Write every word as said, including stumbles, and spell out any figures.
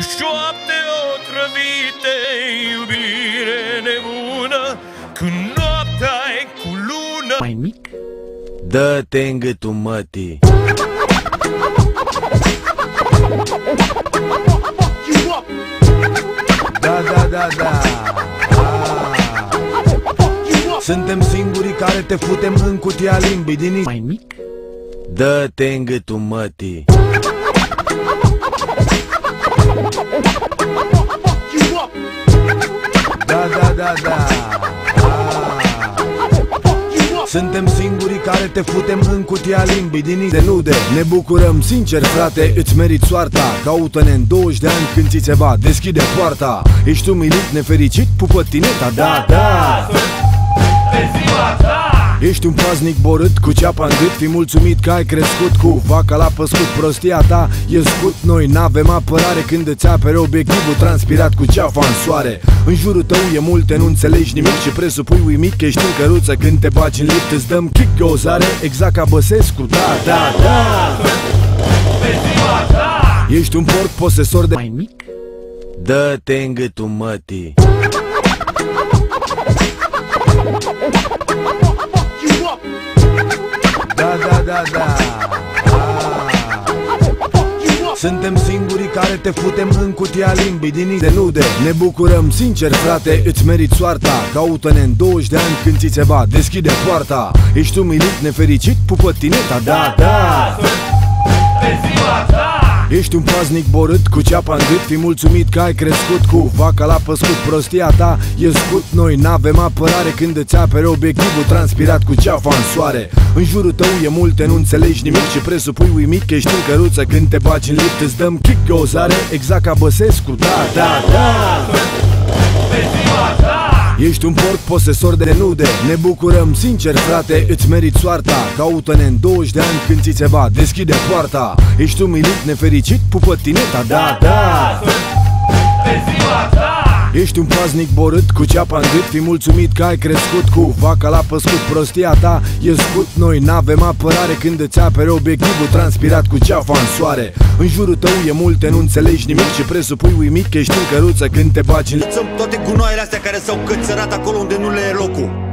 șoapte otrăvite, iubire nebună, când noaptea e cu lună. Mai mic? Dă-te în gâtul mătii. Da, da, da, da. Ah. Suntem singurii care te futem în cutia limbii din... Mai mic? Dă-te în gâtul mătii. Da, da, da, da. Ah. Suntem singurii care te futem în cutia limbii din de nude. Ne bucurăm sincer, frate, îți meriți soarta. Caută-ne în douăzeci de ani când ți se va deschide poarta. Ești umilit, nefericit, pupă tineta, da, da. Ești un paznic borât cu ceapa în gât. Fii mulțumit că ai crescut cu vaca la păscut. Prostia ta e scut, noi n-avem apărare când îți apere obiectivul transpirat cu ceafa în soare. În jurul tău e multe, nu înțelegi nimic și presupui uimit că ești în căruță când te bagi în lift. Îți dăm kick gozare, exact ca Băsescu, da, da, da. Ești un porc posesor de... Mai mic? Dă-te în gâtul mătii. Da, da, da, da. Ah. Suntem singurii care te futem în cutia limbii din de nude. Ne bucurăm sincer, frate, îți meriți soarta. Caută-ne în douăzeci de ani când ți se va deschide poarta. Ești umilit, nefericit, pupă tineta, da, da. Ești un paznic borât cu ceapa în gât. Fii mulțumit că ai crescut cu vaca la păscut. Prostia ta e scut, noi n-avem apărare când îți apere obiectivul transpirat cu ceafa în soare. În jurul tău e multe, nu înțelegi nimic și presupui uimit că ești în căruță când te bagi în lift. Îți dăm kick gozare, exact ca Băsescu, da, da, da. Ești un porc posesor de nude. Ne bucurăm sincer, frate, îți meriți soarta. Caută-ne în douăzeci de ani când ți se va deschide poarta. Ești umilit, nefericit, pupă tineta, da, da. Ești un paznic borât cu ceapa în gât. Fii mulțumit că ai crescut cu vaca la păscut. Prostia ta e scut, noi n-avem apărare când îți apere obiectivul transpirat cu ceafa în soare. În jurul tău e multe, nu înțelegi nimic și presupui uimit că ești în căruță când te bagi în... Toate gunoaiele astea care s-au cățărat acolo unde nu le e locul.